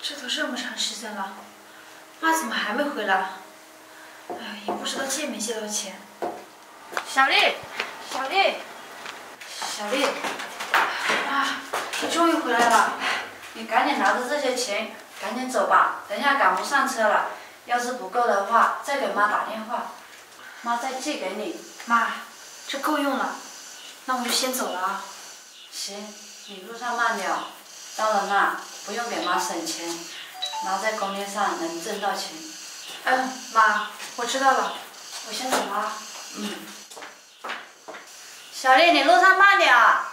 这都这么长时间了，妈怎么还没回来？哎呀，也不知道借没借到钱。小丽，小丽，小丽，妈，你终于回来了！ 你赶紧拿着这些钱，赶紧走吧，等一下赶不上车了。要是不够的话，再给妈打电话，妈再寄给你。 妈，这够用了，那我就先走了啊。 行，你路上慢点，到了那不用给妈省钱，妈在工地上能挣到钱。 嗯，妈，我知道了，我先走了啊。 小丽，你路上慢点啊。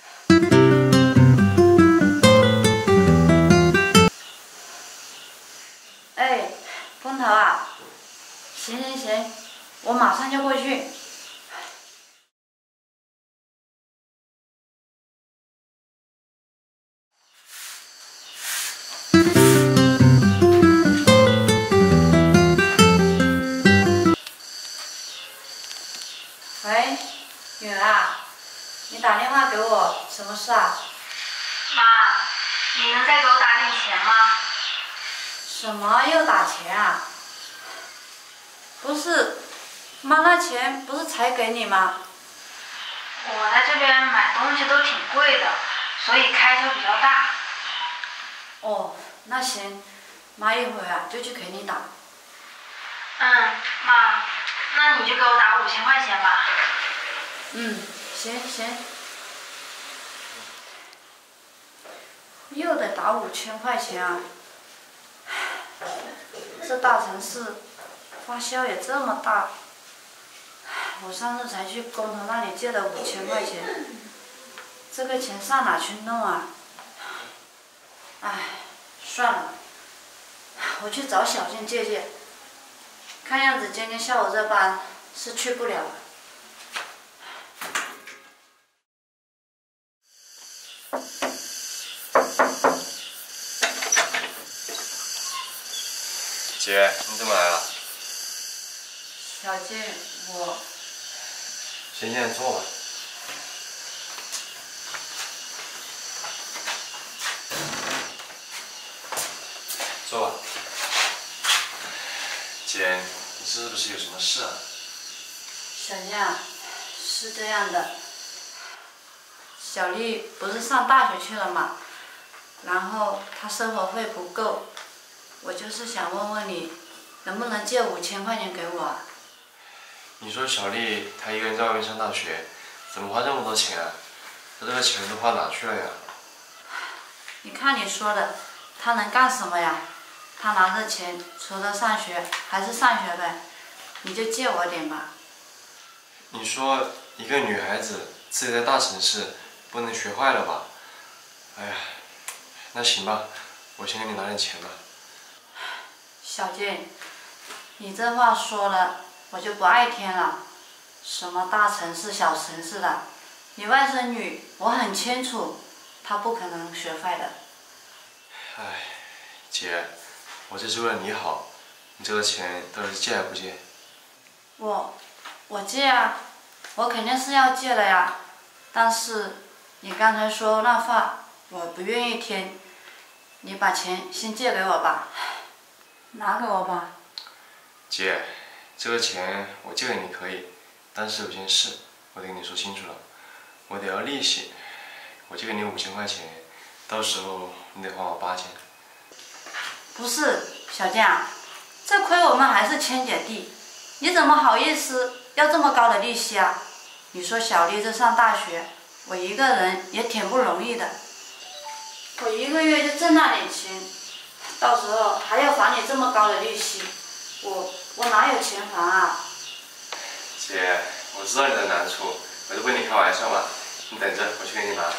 哎，工头啊，行，我马上就过去。喂，女儿啊，你打电话给我，什么事啊？ 妈，你能再给我打点钱吗？ 什么又打钱啊？不是，妈那钱不是才给你吗？ 我在这边买东西都挺贵的，所以开销比较大。 哦，那行，妈一会儿啊就去给你打。 妈，那你就给我打5000块钱吧。 行。又得打5000块钱啊！这大城市，花销也这么大。我上次才去工头那里借了5000块钱，这个钱上哪去弄啊？唉，算了，我去找小静借。看样子今天下午这班是去不了了。 姐，你怎么来了？ 小静，我先坐吧。坐吧。姐，你是不是有什么事啊？ 小静啊，是这样的，小丽不是上大学去了嘛，然后她生活费不够，我就是想问问你，能不能借5000块钱给我啊？ 你说小丽她一个人在外面上大学，怎么花这么多钱啊？她这个钱都花哪去了呀？ 你看你说的，她能干什么呀？她拿着钱，除了上学还是上学呗，你就借我点吧。 你说一个女孩子自己在大城市，不能学坏了吧？哎呀，那行吧，我先给你拿点钱吧。 小静，你这话说了，我就不爱听了。什么大城市、小城市的，你外甥女我很清楚，她不可能学坏的。 哎，姐，我这是为了你好，你这个钱到底是借还不借？ 我借啊，我肯定是要借的呀。但是你刚才说那话，我不愿意听。你把钱先借给我吧，拿给我吧。 姐，这个钱我借给你可以，但是有件事我得跟你说清楚了，我得要利息。我借给你5000块钱，到时候你得还我8000。 不是，小静啊，这亏我们还是亲姐弟，你怎么好意思要这么高的利息啊？你说小丽这上大学，我一个人也挺不容易的，我一个月就挣那点钱，到时候还要还你这么高的利息，我哪有钱还啊？ 姐，我知道你的难处，我就跟你开玩笑嘛。你等着，我去给你拿。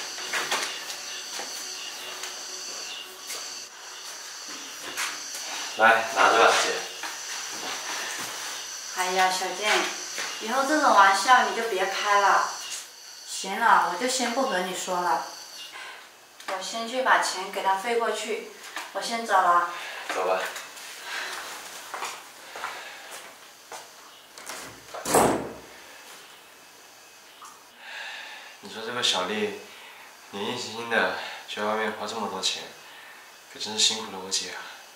来，拿着吧，姐。 哎呀，小静，以后这种玩笑你就别开了。行了，我就先不和你说了。我先去把钱给他飞过去，我先走了。 走吧。你说这个小丽，年纪轻轻的就在外面花这么多钱， 可真是辛苦了我姐啊。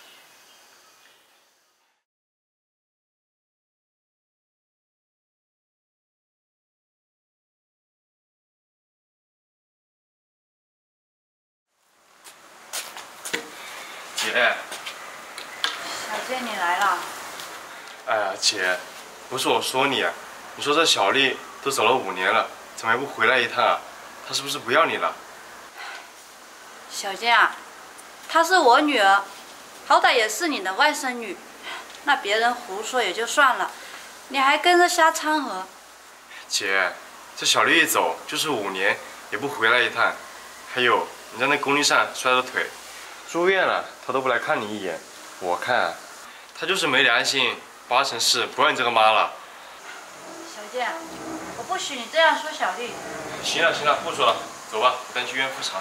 姐。 小健，你来了。 哎呀，姐，不是我说你啊，你说这小丽都走了5年了，怎么还不回来一趟啊？她是不是不要你了？ 小健啊，她是我女儿，好歹也是你的外甥女，那别人胡说也就算了，你还跟着瞎掺和。 姐，这小丽一走就是5年，也不回来一趟。还有，你在那工地上摔了腿，住院了，她都不来看你一眼。我看啊，她就是没良心，8成是不要你这个妈了。 小健，我不许你这样说小丽。 行了行了，不说了，走吧，我带你去医院复查。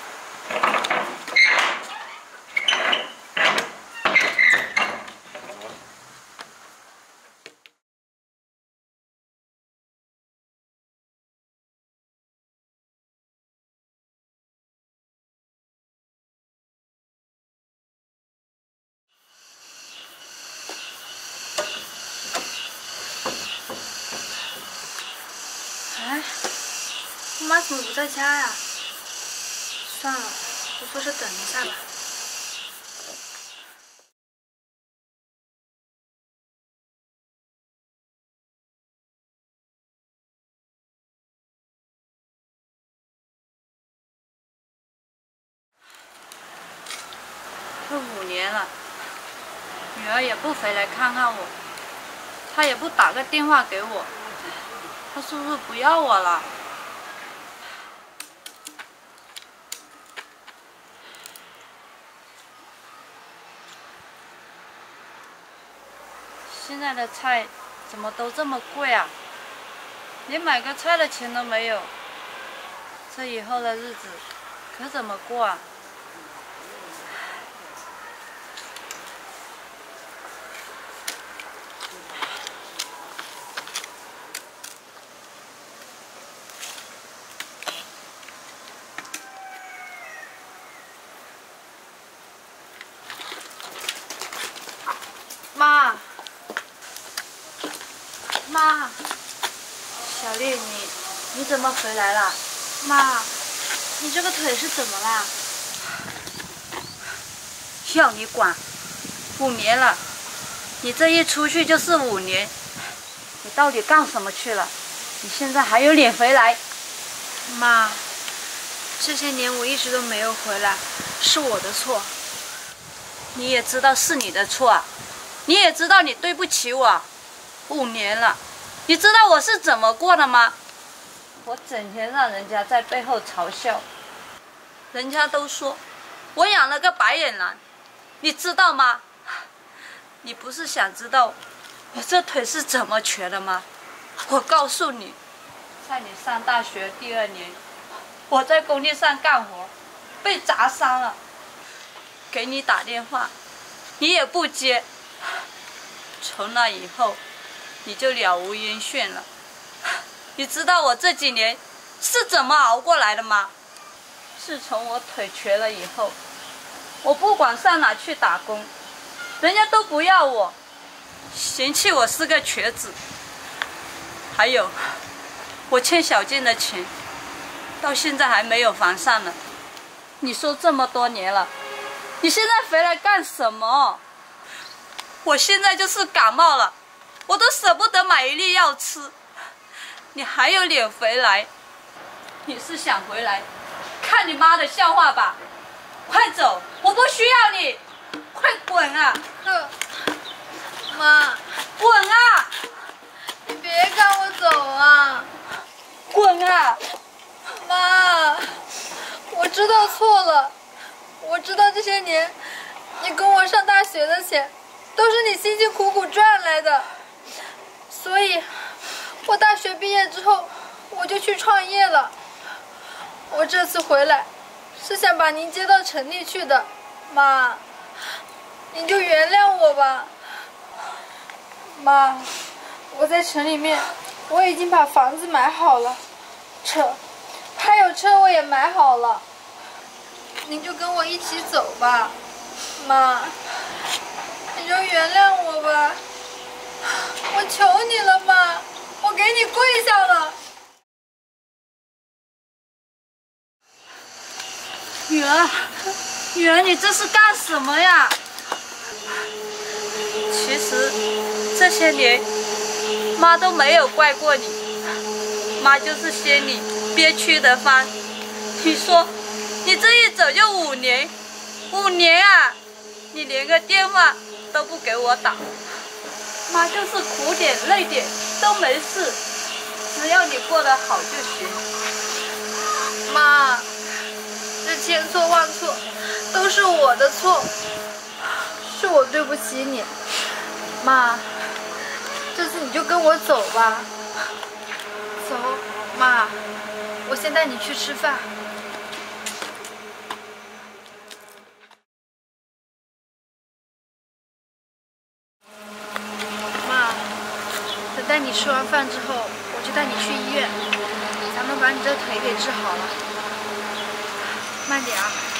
哎，我妈怎么不在家呀？算了，我坐车等一下吧。 都5年了，女儿也不回来看看我，她也不打个电话给我，她是不是不要我了？现在的菜怎么都这么贵啊？连买个菜的钱都没有，这以后的日子可怎么过啊？ 妈， 小丽，你怎么回来了？ 妈，你这个腿是怎么啦？ 要你管！5年了，你这一出去就是5年，你到底干什么去了？你现在还有脸回来？ 妈，这些年我一直都没有回来，是我的错。 你也知道是你的错啊，你也知道你对不起我。5年了，你知道我是怎么过的吗？我整天让人家在背后嘲笑，人家都说我养了个白眼狼，你知道吗？你不是想知道我这腿是怎么瘸的吗？我告诉你，在你上大学第2年，我在工地上干活，被砸伤了，给你打电话，你也不接。从那以后，你就了无音讯了。你知道我这几年是怎么熬过来的吗？自从我腿瘸了以后，我不管上哪去打工，人家都不要我，嫌弃我是个瘸子。还有，我欠小健的钱，到现在还没有还上呢。你说这么多年了，你现在回来干什么？我现在就是感冒了，我都舍不得买1粒药吃，你还有脸回来？你是想回来看你妈的笑话吧？快走，我不需要你，快滚啊！ 妈， 滚啊！ 你别赶我走啊！ 滚啊！ 妈，我知道错了，我知道这些年你供我上大学的钱都是你辛辛苦苦赚来的，所以我大学毕业之后我就去创业了。我这次回来是想把您接到城里去的，妈，您就原谅我吧。妈，我在城里面我已经把房子买好了，还有车我也买好了，您就跟我一起走吧。 妈，你就原谅我吧，我求你了，妈，我给你跪下了。 女儿，女儿，你这是干什么呀？其实这些年，妈都没有怪过你，妈就是心里憋屈的慌。你说，你这一走就5年，5年啊，你连个电话都不给我打，妈就是苦点累点都没事，只要你过得好就行。 妈，这千错万错都是我的错，是我对不起你。妈，这次你就跟我走吧。走，妈，我先带你去吃饭。妈，等待你吃完饭之后，我就带你去医院，咱们把你这腿给治好了。慢点啊。